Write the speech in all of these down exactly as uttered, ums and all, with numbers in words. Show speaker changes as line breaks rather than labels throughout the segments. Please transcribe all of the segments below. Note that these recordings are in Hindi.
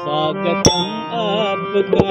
स्वागतम आपका।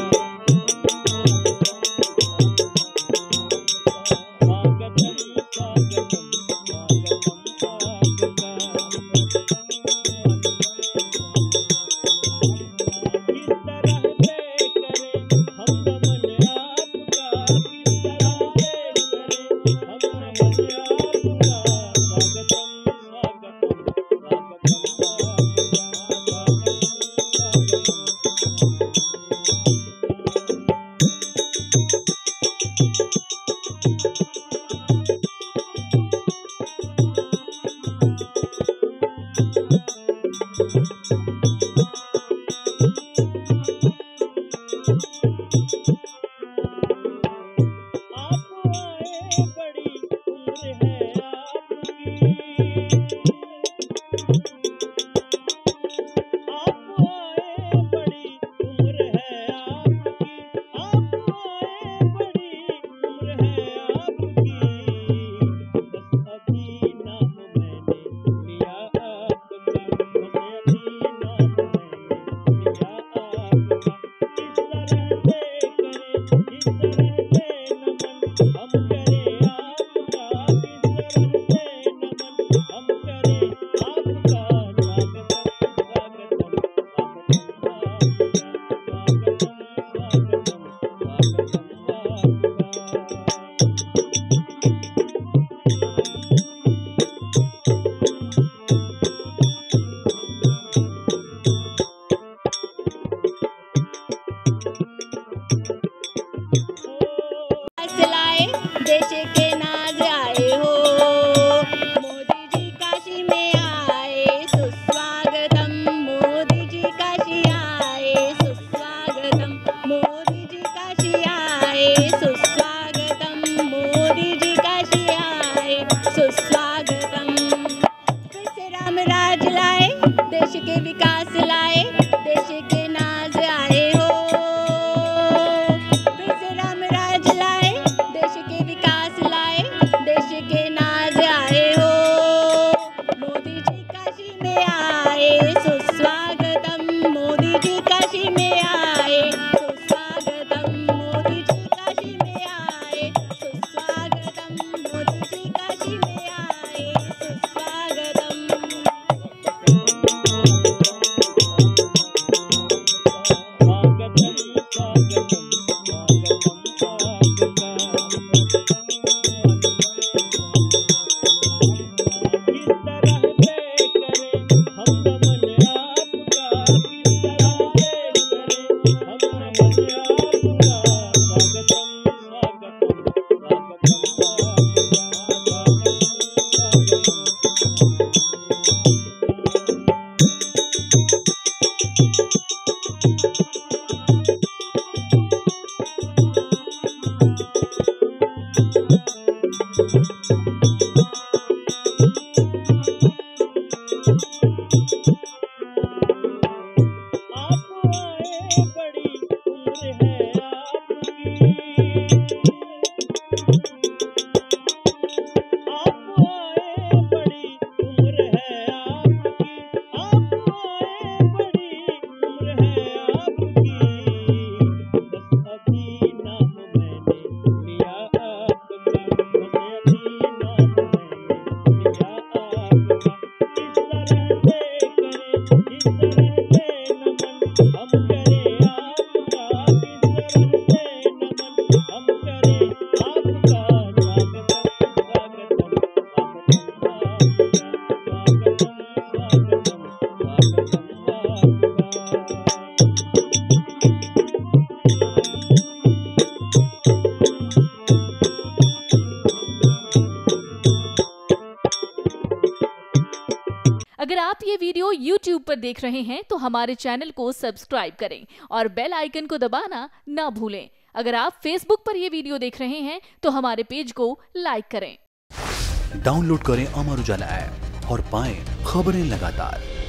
देश के विकास लाए, देश के नाज आए हो। फिर से राम राज लाए, देश के विकास लाए, देश के नाज आए हो। मोदी जी काशी में आए, सुस्वागतम। मोदी जी काशी में आए, सुस्वागतम। मोदी जी काशी में आए, सुस्वागतम। मोदी जी काशी में आए, सुस्वागतम।
अगर आप ये वीडियो YouTube पर देख रहे हैं तो हमारे चैनल को सब्सक्राइब करें और बेल आइकन को दबाना ना भूलें। अगर आप Facebook पर ये वीडियो देख रहे हैं तो हमारे पेज को लाइक करें।
डाउनलोड करें अमर उजाला ऐप और पाएं खबरें लगातार।